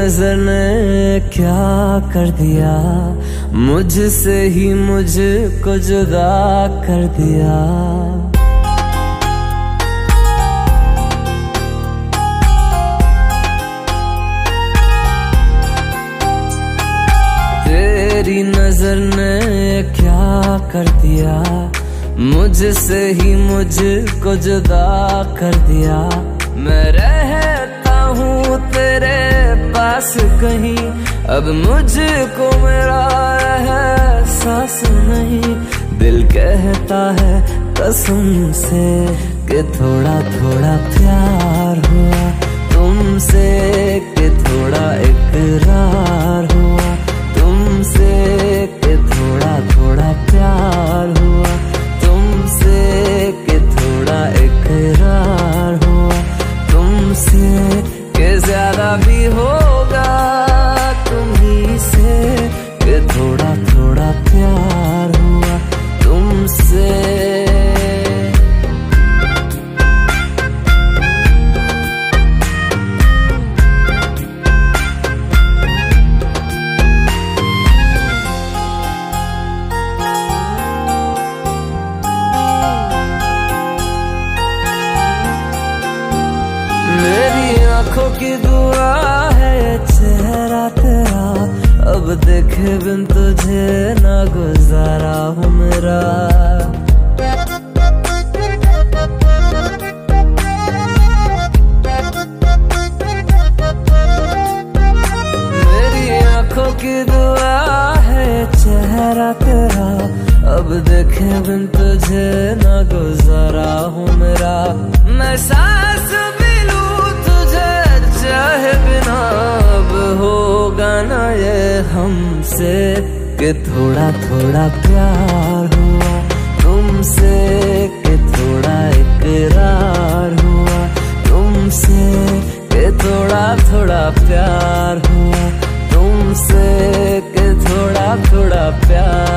नजर ने क्या कर दिया, मुझसे ही मुझको जुदा कर दिया। तेरी नजर ने क्या कर दिया, मुझसे ही मुझको जुदा कर दिया। मैं रहता हूँ तेरे पास कहीं, अब मुझको मेरा एहसास नहीं। दिल कहता है कसम से कि थोड़ा थोड़ा प्यार हुआ तुमसे, कि थोड़ा इकरार हुआ तुमसे, कि थोड़ा थोड़ा प्यार हुआ तुमसे, कि थोड़ा इकरार हुआ तुमसे, कि ज्यादा भी होगा तुम्ही से, कि थोड़ा थोड़ा प्यार हुआ तुमसे। मेरी आंखों की दुआ है चेहरा तेरा, अब देखे बिन तुझे ना गुजारा हूँ मेरा। मेरी आंखों की दुआ है चेहरा तेरा, अब देखे बिन तुझे ना गुजारा हूँ मेरा। मैं सांस चाहे बिना अब होगा ना ये हमसे, कि थोड़ा थोड़ा प्यार हुआ तुमसे, कि थोड़ा इकरार हुआ तुमसे, कि थोड़ा थोड़ा प्यार हुआ तुमसे, कि थोड़ा थोड़ा प्यार